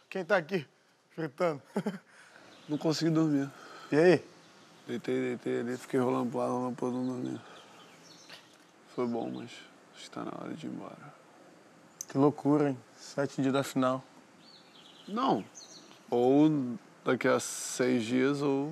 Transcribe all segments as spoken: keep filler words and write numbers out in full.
Quem tá aqui fritando? Não consegui dormir. E aí? Deitei, deitei ali, fiquei rolando pro lado, rolando pro outro, não dormir. Foi bom, mas acho que tá na hora de ir embora. Que loucura, hein? Sete dias da final. Não. Ou daqui a seis dias ou...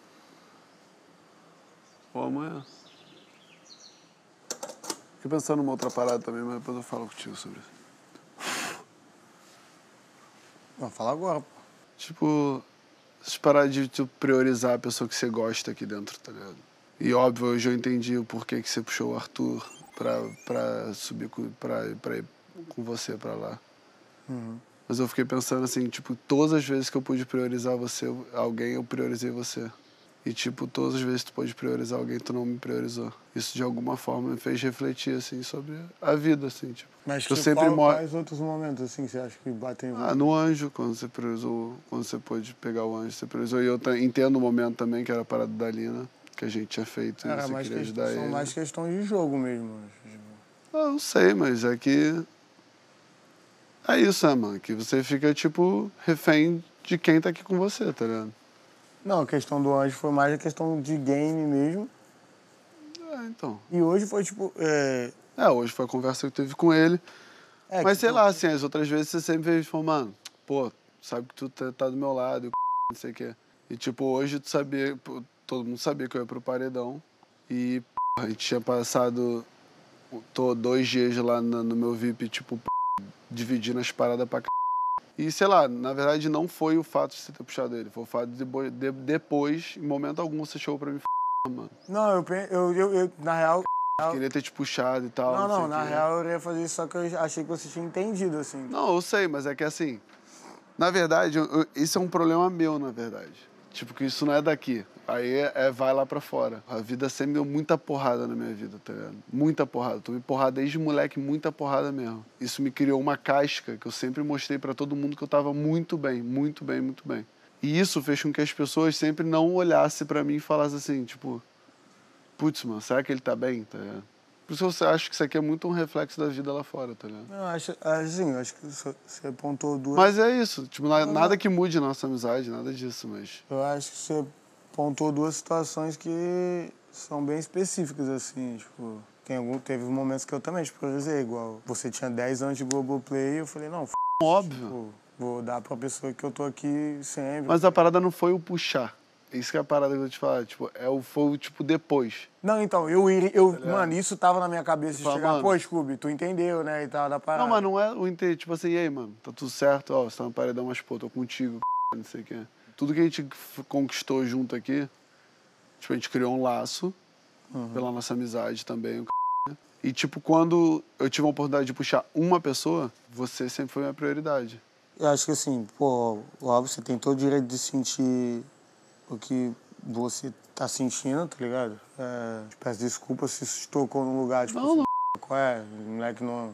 ou amanhã. Fiquei pensando numa outra parada também, mas depois eu falo contigo sobre isso. Não, fala agora, pô. Tipo, essas paradas de tu priorizar a pessoa que você gosta aqui dentro, tá ligado? E óbvio, hoje eu entendi o porquê que você puxou o Arthur pra, pra subir com, pra, pra ir com você pra lá. Uhum. Mas eu fiquei pensando assim, tipo, todas as vezes que eu pude priorizar você, alguém, eu priorizei você. E, tipo, todas as vezes que tu pôde priorizar alguém, tu não me priorizou. Isso, de alguma forma, me fez refletir, assim, sobre a vida, assim, tipo. Mas eu que, sempre qual, moro... quais outros momentos, assim, você acha que batem... Ah, no Anjo, quando você priorizou, quando você pôde pegar o Anjo, você priorizou. E eu entendo o momento também, que era a parada da Lina, que a gente tinha feito, e Era você mais queria que... ajudar São ele. mais questões de jogo mesmo. Ah, não sei, mas é que... É isso, né, mano? Que você fica, tipo, refém de quem tá aqui com você, tá ligado? Não, a questão do Anjo foi mais a questão de game mesmo. É, então. E hoje foi, tipo... É, é hoje foi a conversa que eu tive com ele. é, Mas que, sei pô, lá, assim, as outras vezes você sempre veio e falou, mano, pô, sabe que tu tá, tá do meu lado, e não sei o quê. E, tipo, hoje tu sabia, pô, todo mundo sabia que eu ia pro paredão. E, pô, a gente tinha passado tô, dois dias lá no, no meu V I P, tipo, pô, dividindo as paradas pra c... E, sei lá, na verdade não foi o fato de você ter puxado ele, foi o fato de, de depois, em momento algum, você chegou pra mim e mano. Não, eu, eu, eu, eu na real... Queria ter te puxado e tal. Não, não, não na quê. real eu ia fazer isso, só que eu achei que você tinha entendido, assim. Não, eu sei, mas é que assim, na verdade, eu, eu, isso é um problema meu, na verdade. Tipo, que isso não é daqui. Aí é, é vai lá pra fora. A vida sempre deu muita porrada na minha vida, tá ligado? Muita porrada. Tomei porrada desde moleque, muita porrada mesmo. Isso me criou uma casca que eu sempre mostrei pra todo mundo que eu tava muito bem, muito bem, muito bem. E isso fez com que as pessoas sempre não olhassem pra mim e falassem assim, tipo, putz, mano, será que ele tá bem, tá ligado? Por isso eu acho que isso aqui é muito um reflexo da vida lá fora, tá ligado? Não, acho, assim, acho que você apontou duas... Mas é isso, tipo, não, nada não. que mude a nossa amizade, nada disso, mas... Eu acho que você apontou duas situações que são bem específicas, assim, tipo... Tem algum, teve momentos que eu também te priorizei, igual você tinha dez anos de Globoplay e eu falei, não, f... Óbvio. Tipo, vou dar pra pessoa que eu tô aqui sempre. Mas a parada não foi o puxar. Isso que é a parada que eu vou te falar, tipo, é o, foi o tipo depois. Não, então, eu iria... Eu, Tá mano, isso tava na minha cabeça de fala, chegar, mano, pô, Scooby, tu entendeu, né, e tal, da parada. não, mas não é o entender, tipo assim, e aí, mano, tá tudo certo, ó, você tá no paredão, mas, pô, tô contigo, não sei o quê. Tudo que a gente conquistou junto aqui, tipo, a gente criou um laço, uhum, pela nossa amizade também, o e, tipo, quando eu tive a oportunidade de puxar uma pessoa, você sempre foi a minha prioridade. Eu acho que assim, pô, óbvio, você tem todo o direito de sentir o que você tá sentindo, tá ligado? É, peço desculpa se isso te tocou num lugar, tipo, Não, assim, não. qual é? O moleque não,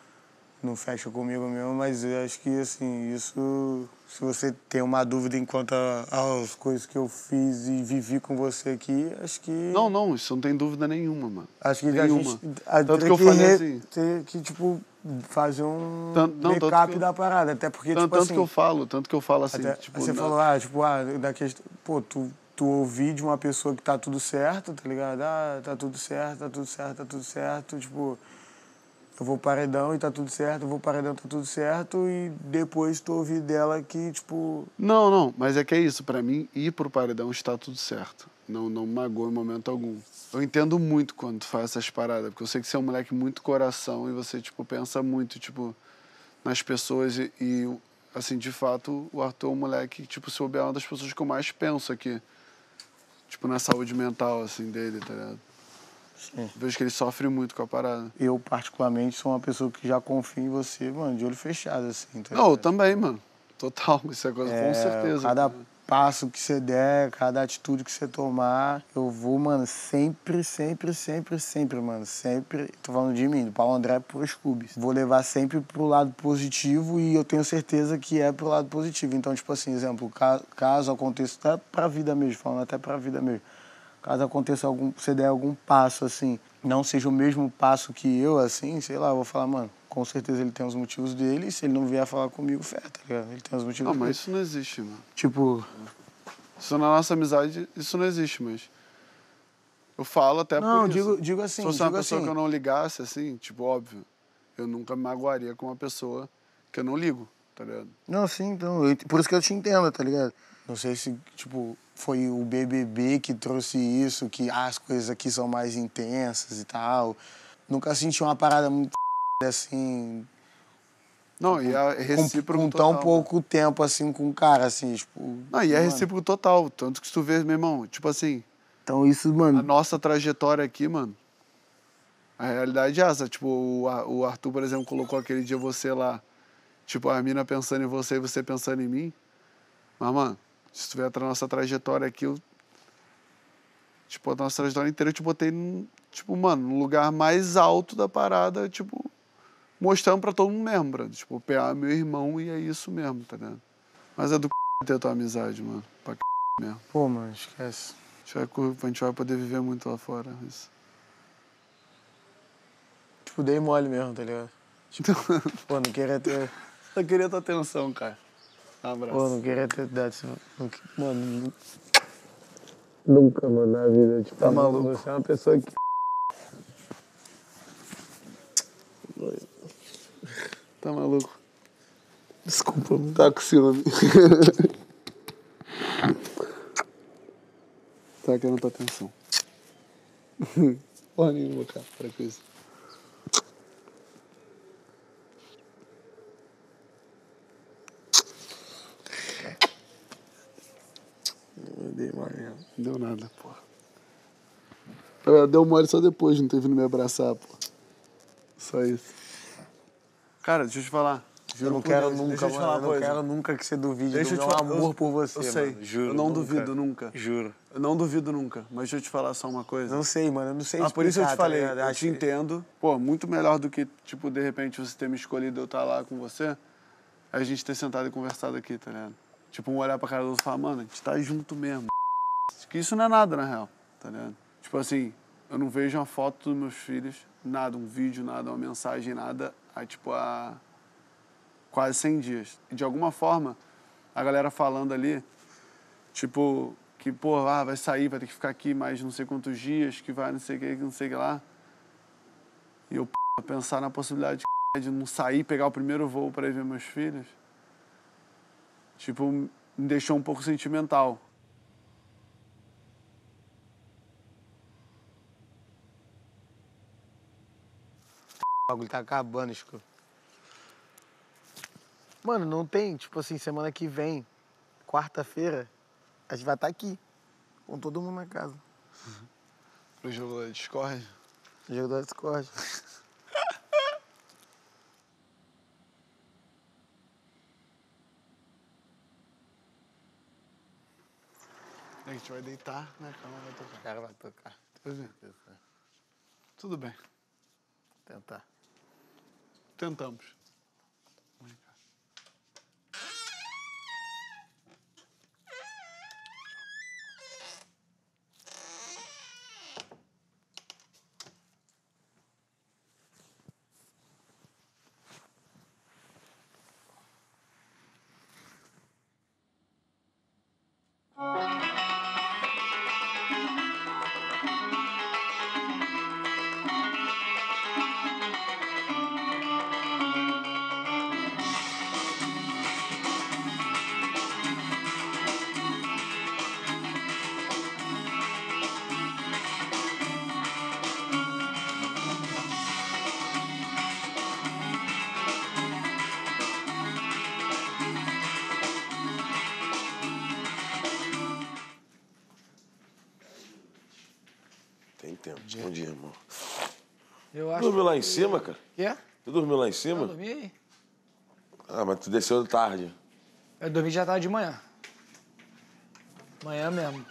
não fecha comigo mesmo, mas eu acho que, assim, isso... Se você tem uma dúvida enquanto às coisas que eu fiz e vivi com você aqui, acho que... Não, não, isso não tem dúvida nenhuma, mano. Acho que nenhuma. a gente a, tanto ter que eu que falei re, assim... Ter que, tipo, fazer um tanto, não, backup eu, da parada, até porque, tanto, tipo tanto assim... que eu falo, tanto que eu falo assim, até, tipo... você na... falou, ah, tipo, ah, da questão... Pô, tu, tu ouvir de uma pessoa que tá tudo certo, tá ligado? Ah, tá tudo certo, tá tudo certo, tá tudo certo, tipo... Eu vou paredão e tá tudo certo, eu vou paredão e tá tudo certo, e depois tu ouvir dela que, tipo... Não, não, mas é que é isso, pra mim, ir pro paredão está tudo certo. Não, não magoa em momento algum. Eu entendo muito quando tu faz essas paradas, porque eu sei que você é um moleque muito coração e você, tipo, pensa muito, tipo, nas pessoas e, e assim, de fato, o Arthur é um moleque que, tipo, se souber, é uma das pessoas que eu mais penso aqui. Tipo, na saúde mental, assim, dele, tá ligado? Sim. Eu vejo que ele sofre muito com a parada. Eu, particularmente, sou uma pessoa que já confia em você, mano, de olho fechado, assim. Tá? Não, eu também, mano. Total, isso é coisa, é, com certeza. Cada cara. passo que você der, cada atitude que você tomar, eu vou, mano, sempre, sempre, sempre, sempre, mano, sempre, tô falando de mim, do Paulo André pro Scooby. Vou levar sempre pro lado positivo e eu tenho certeza que é pro lado positivo. Então, tipo assim, exemplo, caso aconteça, até pra vida mesmo, falando até pra vida mesmo, caso aconteça algum, você der algum passo, assim, não seja o mesmo passo que eu, assim, sei lá, eu vou falar, mano, com certeza ele tem os motivos dele, e se ele não vier falar comigo, fé, tá ligado? Ele tem os motivos Não, dele. mas isso não existe, mano. Tipo... Isso na nossa amizade, isso não existe, mas... Eu falo até Não, por isso. digo, digo assim, Se fosse uma digo pessoa assim. que eu não ligasse, assim, tipo, óbvio, eu nunca me magoaria com uma pessoa que eu não ligo, tá ligado? Não, sim, então, eu- por isso que eu te entendo, tá ligado? Não sei se, tipo, foi o B B B que trouxe isso, que ah, as coisas aqui são mais intensas e tal. Nunca senti uma parada muito assim, Não, e é com, recíproco com total. tão pouco tempo, assim, com o cara, assim, tipo... Não, e é mano. recíproco total. Tanto que se tu vê, meu irmão, tipo assim, Então isso, a mano... nossa trajetória aqui, mano, a realidade é essa. Tipo, o, Ar- o Arthur, por exemplo, colocou aquele dia você lá, tipo, a mina pensando em você e você pensando em mim. Mas, mano, se tu ver a nossa trajetória aqui, eu, tipo, a nossa trajetória inteira eu te botei, num, tipo, mano, no lugar mais alto da parada, tipo, mostrando pra todo mundo mesmo, brother. Tipo, o P A é meu irmão e é isso mesmo, tá ligado? Mas é do c... ter a tua amizade, mano. Pra c... mesmo. Pô, mano, esquece. A gente, vai, cur- a gente vai poder viver muito lá fora. Isso. Tipo, dei mole mesmo, tá ligado? Tipo, pô, não queria ter... Só queria tua atenção, cara. Um abraço. Pô, não queria ter dado isso. não que- Mano, nu- nunca, mano, na vida. Tipo, Tá maluco. Você é uma pessoa que... Tá maluco? Desculpa, mano. Tá com ciúme. Tá querendo tua atenção. Porra nenhuma, cara. Para com isso. Eu dei mole mesmo. Não deu nada, porra. Ela deu mole só depois, não teve vindo me abraçar, pô. Só isso. Cara, deixa eu te falar. Eu não por quero Deus, nunca, deixa eu te mano. falar Eu uma não coisa. quero nunca que você duvide Deixa eu do te meu falar- amor eu- por você, eu sei. mano. Juro, Eu não nunca. duvido nunca. Juro. Eu não duvido nunca, mas deixa eu te falar só uma coisa. Não sei, mano. Eu não sei Ah, por isso eu te explicar, tá falei, ligado? eu Acho te que- entendo. Pô, muito melhor do que, tipo, de repente você ter me escolhido eu estar lá com você, a gente ter sentado e conversado aqui, tá ligado? Tipo, um olhar pra cara do outro e falar, mano, a gente tá junto mesmo. Que isso não é nada, na real, tá ligado? Tipo assim, eu não vejo uma foto dos meus filhos, nada, um vídeo, nada, uma mensagem, nada, há, tipo, há quase cem dias. E de alguma forma, a galera falando ali, tipo, que, pô, ah, vai sair, vai ter que ficar aqui mais não sei quantos dias, que vai não sei o que, não sei o que lá. E eu, p... pensar na possibilidade de, de não sair, pegar o primeiro voo para ir ver meus filhos, tipo, me deixou um pouco sentimental. O bagulho tá acabando, Chico. Mano, não tem, tipo assim, semana que vem, quarta-feira, a gente vai estar aqui, com todo mundo na casa. Pro jogo da Discord. Jogo da Discord. A gente vai deitar na cama, vai tocar. O cara vai tocar. Pois é. Tudo bem. Tentar. Tentamos. Tem tempo. Bom dia, irmão. Eu Tu acho dormiu lá em cima, cara? que é. Tu dormiu lá em Eu cima? dormi aí. Ah, mas tu desceu tarde. Eu dormi já tarde de manhã. Manhã mesmo.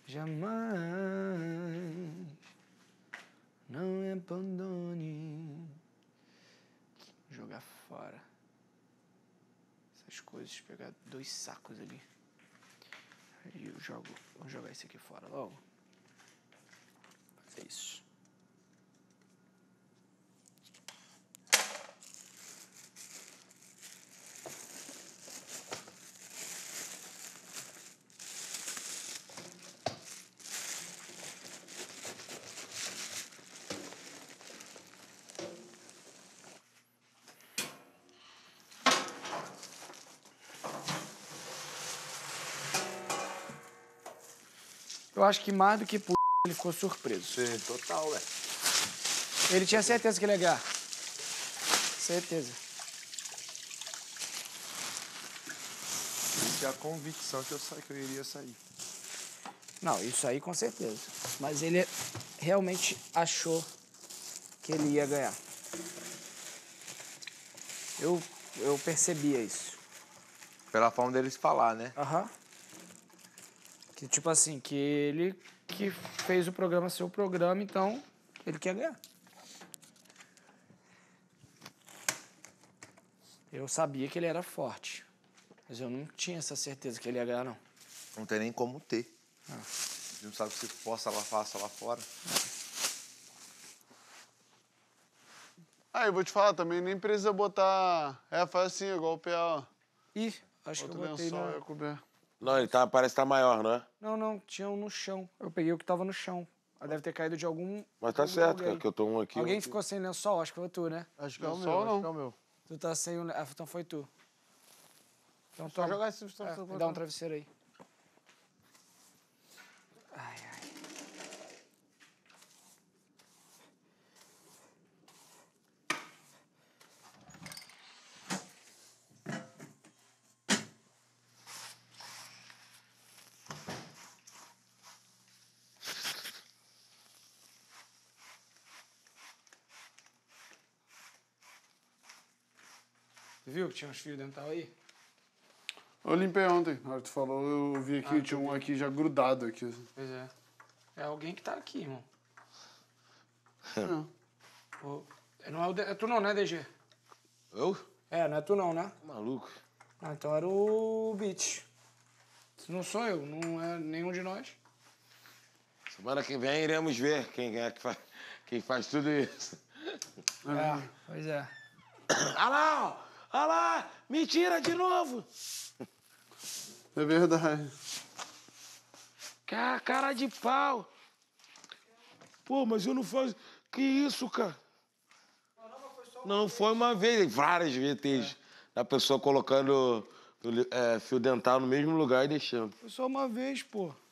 Jamais. Não me abandone. Jogar fora. Essas coisas, pegar dois sacos ali. Aí eu jogo. Vamos jogar esse aqui fora logo. Fazer isso. Eu acho que mais do que por ele ficou surpreso. Sim, total, ué. Ele tinha certeza que ele ia ganhar. Certeza. Eu tinha a convicção que eu, sa... que eu iria sair. Não, isso aí com certeza. Mas ele realmente achou que ele ia ganhar. Eu, eu percebia isso. Pela forma deles falar, né? Aham. Que tipo assim, que ele que fez o programa ser o programa, então ele quer ganhar. Eu sabia que ele era forte, mas eu não tinha essa certeza que ele ia ganhar, não. Não tem nem como ter. Ah. Você não sabe se possa lá, faça lá fora. Ah, eu vou te falar também, nem precisa botar... É, faz assim, igual o P A, ó. Ih, acho Bota que o eu botei lençol na... e a coberta. Não, ele tá, parece que tá maior, não é? Não, não, tinha um no chão. Eu peguei o que tava no chão. Ela deve ter caído de algum... Mas tá algum certo, alguém. cara, que eu tô um aqui. Alguém um aqui. ficou sem lençol? Acho que foi tu, né? Acho que é o Não, meu, só acho não. que é o meu. Tu tá sem o... Ah, então foi tu. Então Só toma. jogar esse... É, me dá um travesseiro aí. Ai, ai. Você viu que tinha uns fios dental aí? Eu limpei ontem, na hora que tu falou, eu vi aqui, Ah, tinha tu um viu. aqui já grudado aqui. Pois é. É alguém que tá aqui, irmão. Não. Ô, não é, o D- é tu não, né, D G? Eu? É, não é tu não, né? Maluco. Ah, então era o Beach. Se não sou eu, não é nenhum de nós. Semana que vem iremos ver quem é que faz, quem faz tudo isso. É, pois é. Olha lá, ó. Olha lá. Mentira de novo. É verdade. Cara, cara de pau. Pô, mas eu não faço... Que isso, cara? Não, foi uma vez, várias vezes. A pessoa colocando é, fio dental no mesmo lugar e deixando. Foi só uma vez, pô.